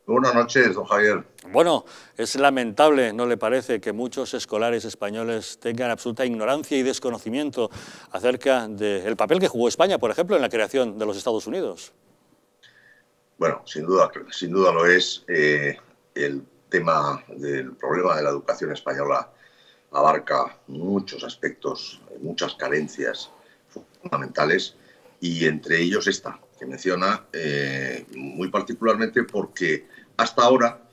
Buenas noches, don Javier. Bueno, es lamentable, ¿no le parece?, que muchos escolares españoles tengan absoluta ignorancia y desconocimiento acerca del papel que jugó España, por ejemplo, en la creación de los Estados Unidos. Bueno, sin duda lo es. El tema del problema de la educación española abarca muchos aspectos, muchas carencias fundamentales, y entre ellos esta, que menciona muy particularmente porque hasta ahora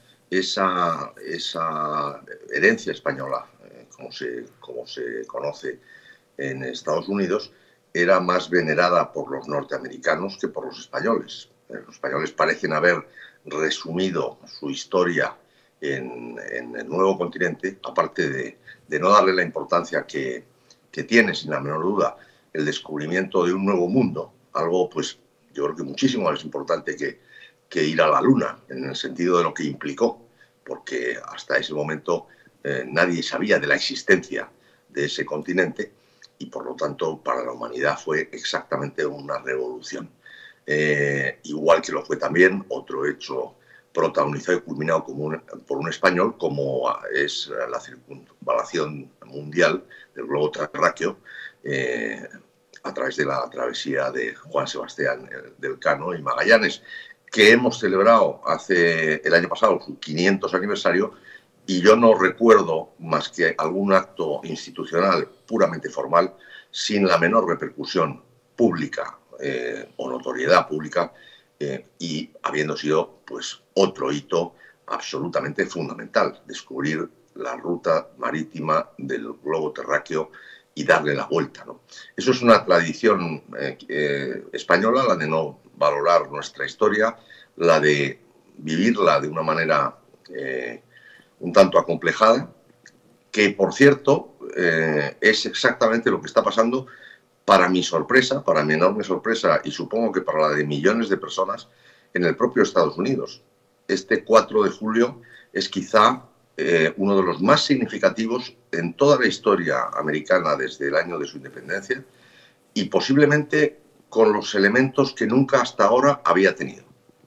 esa herencia española, como se conoce en Estados Unidos, era más venerada por los norteamericanos que por los españoles. Los españoles parecen haber resumido su historia en el nuevo continente, aparte de no darle la importancia que tiene, sin la menor duda, el descubrimiento de un nuevo mundo, algo pues yo creo que muchísimo más importante que ir a la luna, en el sentido de lo que implicó, porque hasta ese momento nadie sabía de la existencia de ese continente, y por lo tanto para la humanidad fue exactamente una revolución. Igual que lo fue también otro hecho protagonizado y culminado por un español, como es la circunvalación mundial del globo terráqueo, a través de la travesía de Juan Sebastián del Cano y Magallanes, que hemos celebrado el año pasado su 500 aniversario, y yo no recuerdo más que algún acto institucional puramente formal, sin la menor repercusión pública o notoriedad pública, y habiendo sido pues otro hito absolutamente fundamental, descubrir la ruta marítima del globo terráqueo y darle la vuelta, ¿no? Eso es una tradición española, la de no valorar nuestra historia, la de vivirla de una manera un tanto acomplejada, que por cierto es exactamente lo que está pasando, para mi sorpresa, para mi enorme sorpresa, y supongo que para la de millones de personas, en el propio Estados Unidos. Este 4 de julio es quizá uno de los más significativos en toda la historia americana desde el año de su independencia, y posiblemente con los elementos que nunca hasta ahora había tenido.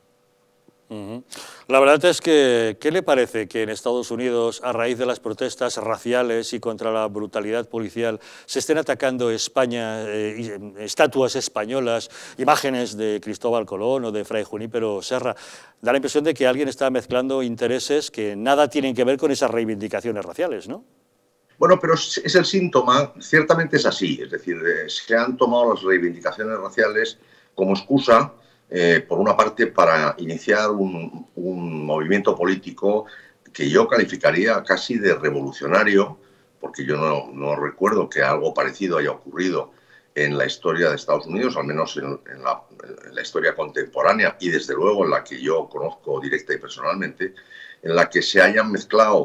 La verdad es que, ¿qué le parece que en Estados Unidos, a raíz de las protestas raciales y contra la brutalidad policial, se estén atacando España, estatuas españolas, imágenes de Cristóbal Colón o de Fray Junípero Serra? Da la impresión de que alguien está mezclando intereses que nada tienen que ver con esas reivindicaciones raciales, ¿no? Bueno, pero es el síntoma, ciertamente es así, es decir, se han tomado las reivindicaciones raciales como excusa, por una parte, para iniciar un movimiento político que yo calificaría casi de revolucionario, porque yo no recuerdo que algo parecido haya ocurrido en la historia de Estados Unidos, al menos en la historia contemporánea, y desde luego en la que yo conozco directa y personalmente, en la que se hayan mezclado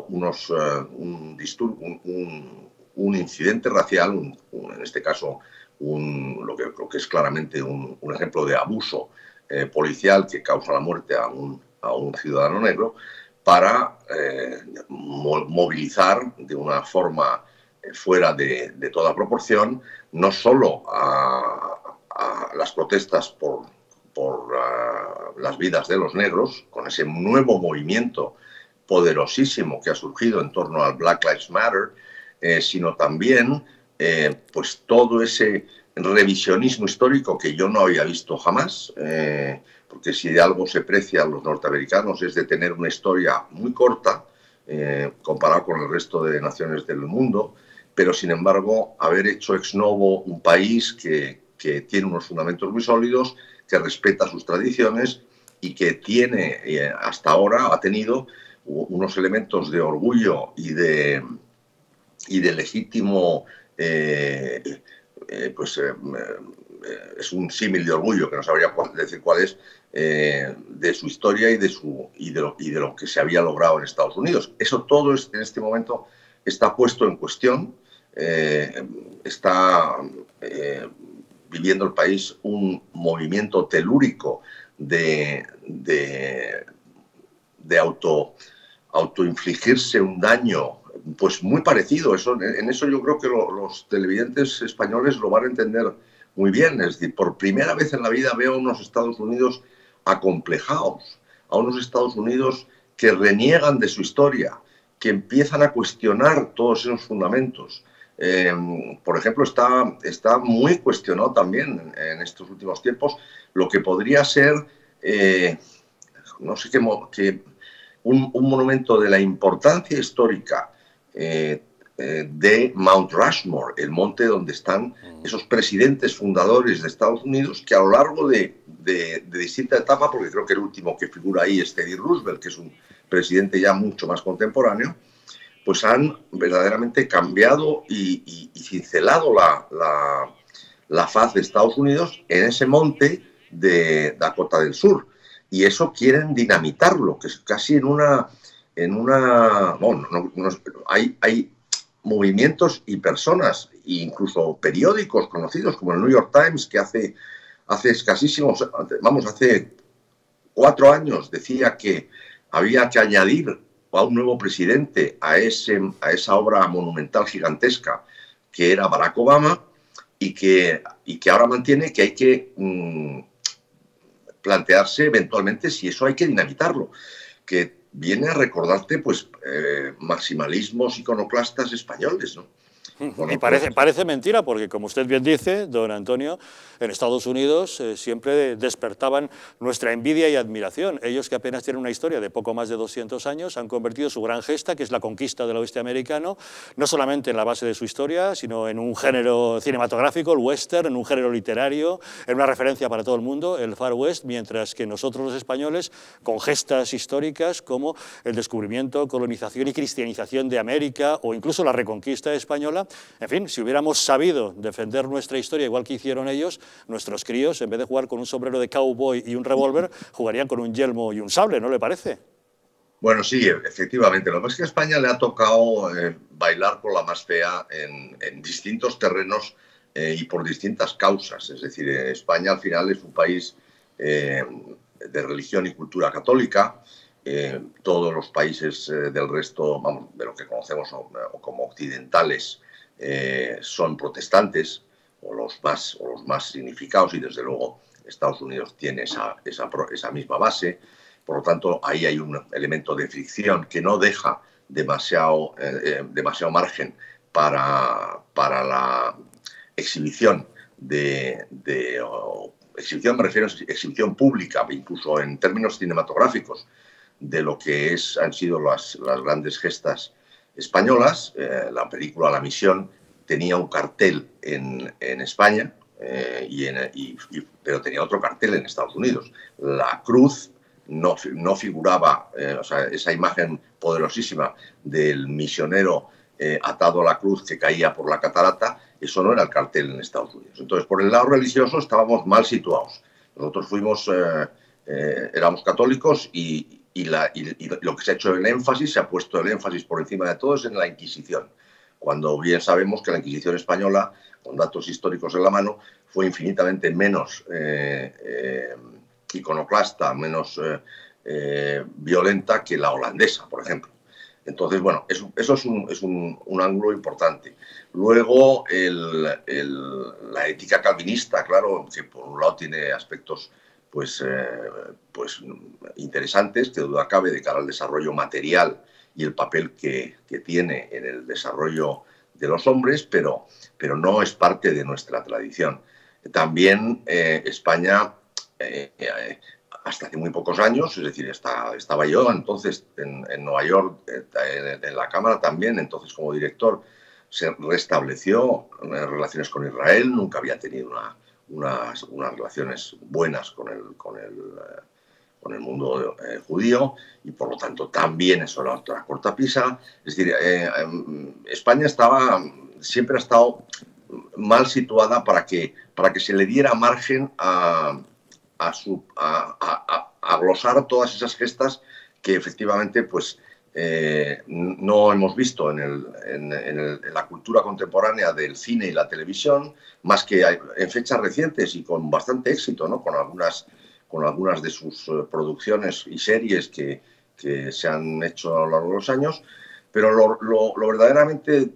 un incidente racial, en este caso lo que creo que es claramente un ejemplo de abuso policial que causa la muerte a un ciudadano negro, para movilizar de una forma fuera de toda proporción, no solo a las protestas por las vidas de los negros, con ese nuevo movimiento poderosísimo que ha surgido en torno al Black Lives Matter, sino también pues todo ese revisionismo histórico que yo no había visto jamás, porque si de algo se precia a los norteamericanos es de tener una historia muy corta comparado con el resto de naciones del mundo, pero sin embargo haber hecho ex novo un país que tiene unos fundamentos muy sólidos, que respeta sus tradiciones y que tiene, hasta ahora ha tenido unos elementos de orgullo y de legítimo, es un símil de orgullo, que no sabría decir cuál es, de su historia y de lo que se había logrado en Estados Unidos. Eso todo en este momento está puesto en cuestión, está viviendo el país un movimiento telúrico de autoinfligirse un daño pues muy parecido. En eso yo creo que los televidentes españoles lo van a entender muy bien. Es decir, por primera vez en la vida veo unos Estados Unidos acomplejados, a unos Estados Unidos que reniegan de su historia, que empiezan a cuestionar todos esos fundamentos. Por ejemplo, está muy cuestionado también en estos últimos tiempos lo que podría ser, no sé qué, un monumento de la importancia histórica de Mount Rushmore, el monte donde están esos presidentes fundadores de Estados Unidos que a lo largo de distinta etapa, porque creo que el último que figura ahí es Teddy Roosevelt, que es un presidente ya mucho más contemporáneo, pues han verdaderamente cambiado y cincelado la faz de Estados Unidos en ese monte de Dakota del Sur. Y eso quieren dinamitarlo, que es casi en una bueno, hay movimientos y personas, e incluso periódicos conocidos como el New York Times, que hace escasísimos, hace 4 años decía que había que añadir a un nuevo presidente a esa obra monumental gigantesca que era Barack Obama, y que ahora mantiene que hay que plantearse eventualmente si eso hay que dinamitarlo, que viene a recordarte pues maximalismos iconoclastas españoles, ¿no? Bueno, y parece mentira, porque como usted bien dice, don Antonio, en Estados Unidos siempre despertaban nuestra envidia y admiración. Ellos, que apenas tienen una historia de poco más de 200 años, han convertido su gran gesta, que es la conquista del oeste americano, no solamente en la base de su historia, sino en un género cinematográfico, el western, en un género literario, en una referencia para todo el mundo, el Far West, mientras que nosotros los españoles, con gestas históricas como el descubrimiento, colonización y cristianización de América, o incluso la reconquista española. En fin, si hubiéramos sabido defender nuestra historia igual que hicieron ellos, nuestros críos, en vez de jugar con un sombrero de cowboy y un revólver, jugarían con un yelmo y un sable, ¿no le parece? Bueno, sí, efectivamente. Lo que pasa es que a España le ha tocado bailar con la más fea en distintos terrenos y por distintas causas. Es decir, España al final es un país de religión y cultura católica. Todos los países del resto, vamos, de lo que conocemos como occidentales, son protestantes, o los más significados, y desde luego Estados Unidos tiene esa misma base. Por lo tanto, ahí hay un elemento de fricción que no deja demasiado margen para la exhibición exhibición, me refiero a exhibición pública, incluso en términos cinematográficos, de lo que han sido las grandes gestas españolas. La película La Misión tenía un cartel en España, pero tenía otro cartel en Estados Unidos. La cruz no figuraba, o sea, esa imagen poderosísima del misionero atado a la cruz que caía por la catarata, eso no era el cartel en Estados Unidos. Entonces, por el lado religioso estábamos mal situados. Nosotros éramos católicos y lo que se ha hecho se ha puesto el énfasis por encima de todo es en la Inquisición, cuando bien sabemos que la Inquisición española, con datos históricos en la mano, fue infinitamente menos iconoclasta, menos violenta que la holandesa, por ejemplo. Entonces, bueno, eso es un ángulo importante. Luego, la ética calvinista, claro, que por un lado tiene aspectos pues interesantes, que duda cabe, de cara al desarrollo material y el papel que tiene en el desarrollo de los hombres, pero no es parte de nuestra tradición. También España, hasta hace muy pocos años, es decir, estaba yo entonces en Nueva York, en la Cámara también, entonces como director, se restableció relaciones con Israel. Nunca había tenido unas relaciones buenas con el mundo judío, y por lo tanto también eso era otra cortapisa. Es decir, España siempre ha estado mal situada para que se le diera margen a glosar todas esas gestas que efectivamente pues no hemos visto en la cultura contemporánea del cine y la televisión, más que en fechas recientes y con bastante éxito, ¿no? Con algunas de sus producciones y series que se han hecho a lo largo de los años. Pero lo verdaderamente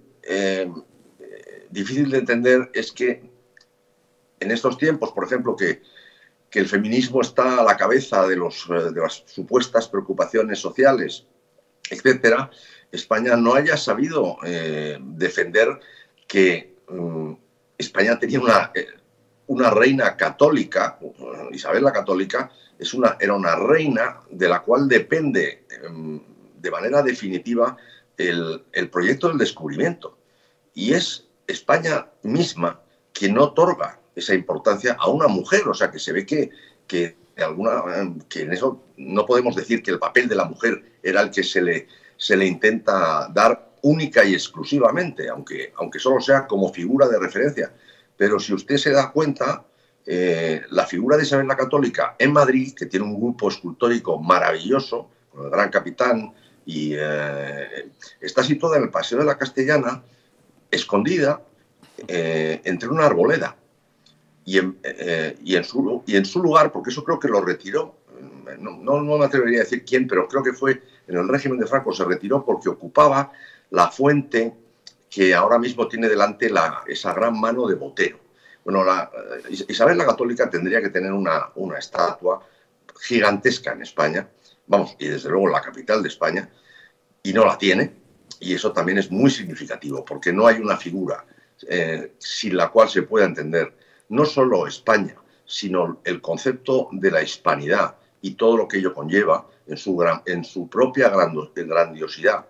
difícil de entender es que en estos tiempos, por ejemplo, que que el feminismo está a la cabeza de las supuestas preocupaciones sociales, etcétera, España no haya sabido defender que España tenía una reina católica. Isabel la Católica era una reina de la cual depende de manera definitiva el proyecto del descubrimiento. Y es España misma quien no otorga esa importancia a una mujer. O sea, que se ve que en eso no podemos decir que el papel de la mujer era el que se le intenta dar única y exclusivamente, aunque solo sea como figura de referencia. Pero si usted se da cuenta, la figura de Isabel la Católica en Madrid, que tiene un grupo escultórico maravilloso, con el Gran Capitán, y está situada en el Paseo de la Castellana, escondida entre una arboleda. Y en su lugar, porque eso creo que lo retiró, no me atrevería a decir quién, pero creo que fue en el régimen de Franco, se retiró porque ocupaba la fuente que ahora mismo tiene delante esa gran mano de Botero. Bueno, Isabel la Católica tendría que tener una estatua gigantesca en España, vamos, y desde luego en la capital de España, y no la tiene, y eso también es muy significativo, porque no hay una figura sin la cual se pueda entender no solo España, sino el concepto de la hispanidad y todo lo que ello conlleva en su propia grandiosidad,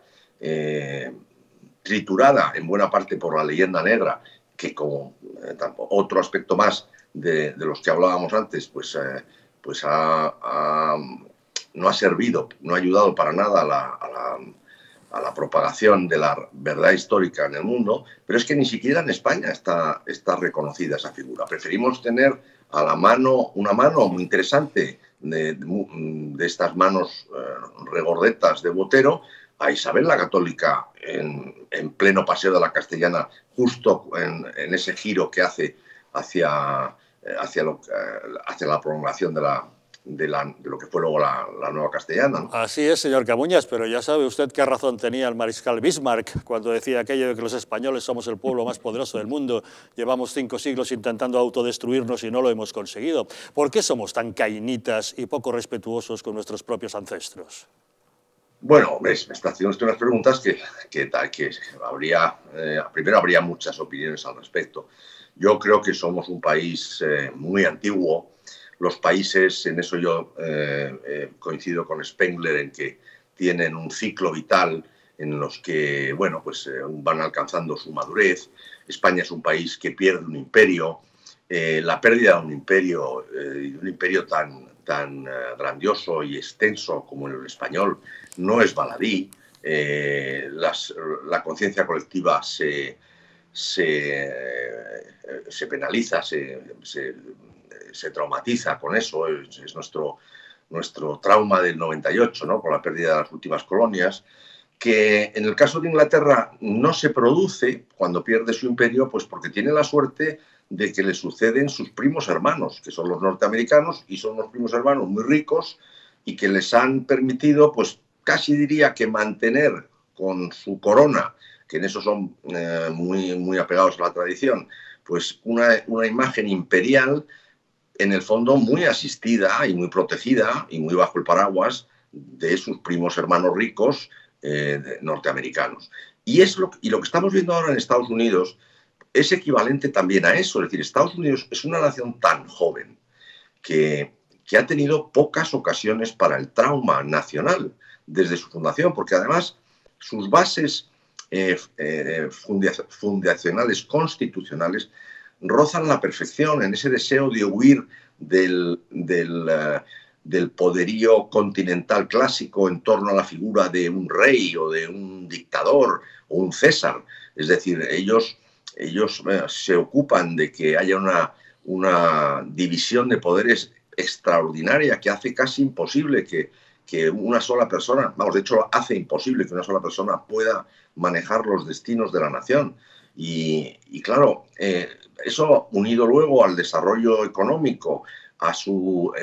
triturada en buena parte por la leyenda negra, que como otro aspecto más de los que hablábamos antes, pues no ha servido, no ha ayudado para nada a la propagación de la verdad histórica en el mundo, pero es que ni siquiera en España está reconocida esa figura. Preferimos tener a la mano una mano muy interesante de estas manos regordetas de Botero, a Isabel la Católica en pleno Paseo de la Castellana, justo en ese giro que hace hacia la prolongación de lo que fue luego la Nueva Castellana, ¿no? Así es, señor Camuñas, pero ya sabe usted qué razón tenía el mariscal Bismarck cuando decía aquello de que los españoles somos el pueblo más poderoso del mundo. Llevamos 5 siglos intentando autodestruirnos y no lo hemos conseguido. ¿Por qué somos tan cainitas y poco respetuosos con nuestros propios ancestros? Bueno, me está haciendo usted unas preguntas que primero habría muchas opiniones al respecto. Yo creo que somos un país muy antiguo. Los países, en eso yo coincido con Spengler, en que tienen un ciclo vital en los que, bueno, pues van alcanzando su madurez. España es un país que pierde un imperio. La pérdida de un imperio tan grandioso y extenso como el español no es baladí. La conciencia colectiva se penaliza, se traumatiza con eso. Es nuestro trauma del 98, ¿no? Con la pérdida de las últimas colonias, que en el caso de Inglaterra no se produce cuando pierde su imperio, pues porque tiene la suerte de que le suceden sus primos hermanos, que son los norteamericanos, y son unos primos hermanos muy ricos y que les han permitido, pues casi diría que mantener con su corona, que en eso son muy, muy apegados a la tradición, pues una imagen imperial, en el fondo muy asistida y muy protegida y muy bajo el paraguas de sus primos hermanos ricos norteamericanos. Y lo que estamos viendo ahora en Estados Unidos es equivalente también a eso. Es decir, Estados Unidos es una nación tan joven que ha tenido pocas ocasiones para el trauma nacional desde su fundación, porque además sus bases fundacionales, constitucionales, rozan la perfección en ese deseo de huir del poderío continental clásico en torno a la figura de un rey o de un dictador o un César. Es decir, ellos se ocupan de que haya una división de poderes extraordinaria que hace casi imposible que una sola persona, vamos, de hecho hace imposible que una sola persona pueda manejar los destinos de la nación. Y claro, eso unido luego al desarrollo económico, a su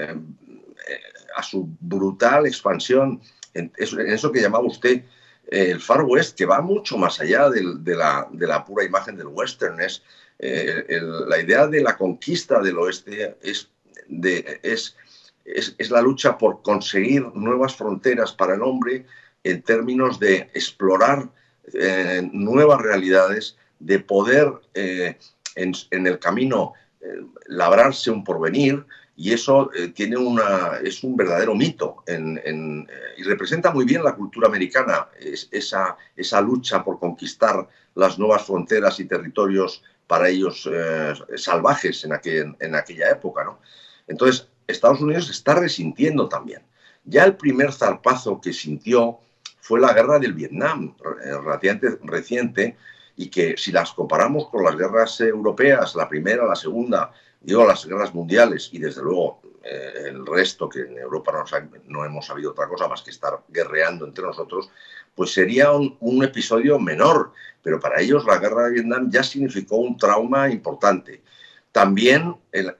brutal expansión, en eso que llamaba usted el Far West, que va mucho más allá de la pura imagen del western. La idea de la conquista del oeste es es la lucha por conseguir nuevas fronteras para el hombre en términos de explorar nuevas realidades, de poder en el camino labrarse un porvenir, y eso es un verdadero mito y representa muy bien la cultura americana, esa lucha por conquistar las nuevas fronteras y territorios para ellos salvajes en aquella época, ¿no? Entonces, Estados Unidos está resintiendo también. Ya el primer zarpazo que sintió fue la guerra del Vietnam, relativamente reciente, y que si las comparamos con las guerras europeas, la primera, la segunda, digo las guerras mundiales y desde luego el resto, que en Europa no hemos sabido otra cosa más que estar guerreando entre nosotros, pues sería un episodio menor, pero para ellos la guerra de Vietnam ya significó un trauma importante. También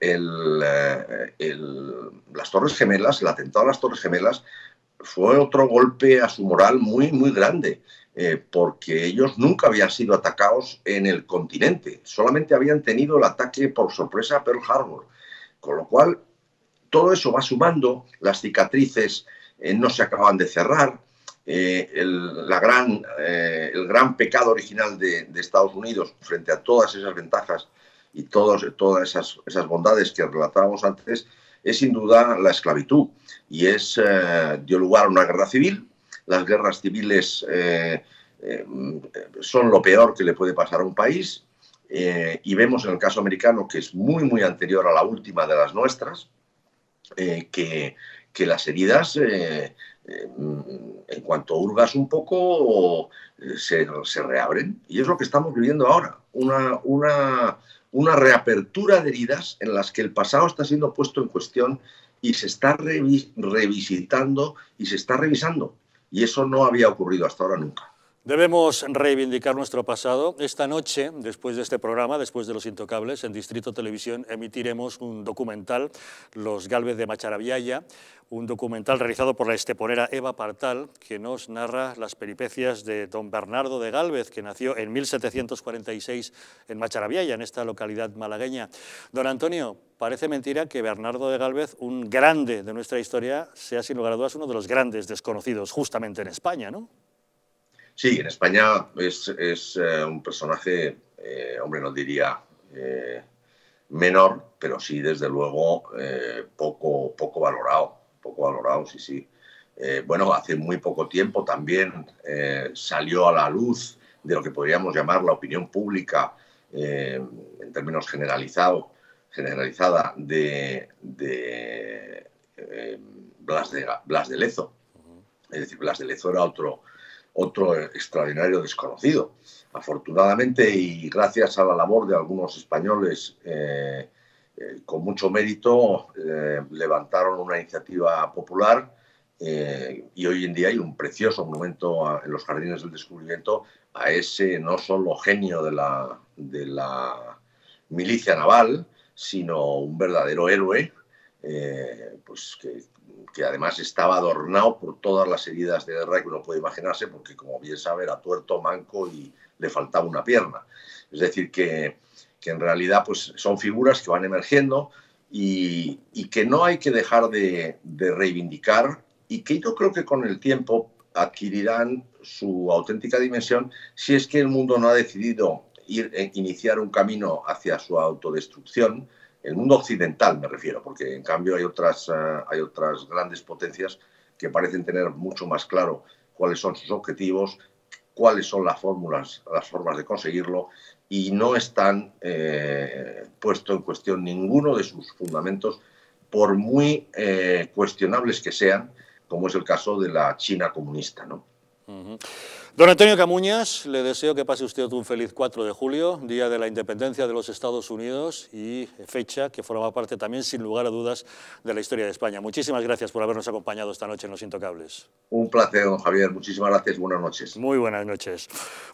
las Torres Gemelas, el atentado a las Torres Gemelas, fue otro golpe a su moral muy, muy grande, porque ellos nunca habían sido atacados en el continente, solamente habían tenido el ataque por sorpresa a Pearl Harbor, con lo cual todo eso va sumando, las cicatrices no se acaban de cerrar, el gran pecado original de Estados Unidos frente a todas esas ventajas y todas esas bondades que relatábamos antes, es sin duda la esclavitud, y dio lugar a una guerra civil. Las guerras civiles son lo peor que le puede pasar a un país, y vemos en el caso americano, que es muy, muy anterior a la última de las nuestras, que las heridas, en cuanto hurgas un poco, se reabren, y es lo que estamos viviendo ahora, una reapertura de heridas en las que el pasado está siendo puesto en cuestión y se está revisitando y se está revisando. Y eso no había ocurrido hasta ahora nunca. Debemos reivindicar nuestro pasado. Esta noche, después de este programa, después de Los Intocables, en Distrito Televisión emitiremos un documental, Los Gálvez de Macharabiaya, un documental realizado por la esteponera Eva Partal, que nos narra las peripecias de don Bernardo de Gálvez, que nació en 1746 en Macharabiaya, en esta localidad malagueña. Don Antonio, parece mentira que Bernardo de Gálvez, un grande de nuestra historia, sea sin lugar a dudas uno de los grandes desconocidos justamente en España, ¿no? Sí, en España es un personaje, hombre, no diría menor, pero sí, desde luego, poco valorado, sí. Bueno, hace muy poco tiempo también salió a la luz de lo que podríamos llamar la opinión pública, en términos generalizada, de Blas de Lezo. Es decir, Blas de Lezo era otro extraordinario desconocido. Afortunadamente, y gracias a la labor de algunos españoles con mucho mérito, levantaron una iniciativa popular, y hoy en día hay un precioso monumento en los Jardines del Descubrimiento a ese no solo genio de la milicia naval, sino un verdadero héroe, pues que además estaba adornado por todas las heridas de guerra que uno puede imaginarse, porque, como bien sabe, era tuerto, manco y le faltaba una pierna. Es decir, que en realidad pues, son figuras que van emergiendo y que no hay que dejar de reivindicar, y que yo creo que con el tiempo adquirirán su auténtica dimensión, si es que el mundo no ha decidido iniciar un camino hacia su autodestrucción. El mundo occidental me refiero, porque en cambio hay otras grandes potencias que parecen tener mucho más claro cuáles son sus objetivos, cuáles son las formas de conseguirlo, y no están puesto en cuestión ninguno de sus fundamentos, por muy cuestionables que sean, como es el caso de la China comunista, ¿no? Don Antonio Camuñas, le deseo que pase usted un feliz 4 de julio, Día de la Independencia de los Estados Unidos, y fecha que forma parte también, sin lugar a dudas, de la historia de España. Muchísimas gracias por habernos acompañado esta noche en Los Intocables. Un placer, don Javier. Muchísimas gracias. Buenas noches. Muy buenas noches.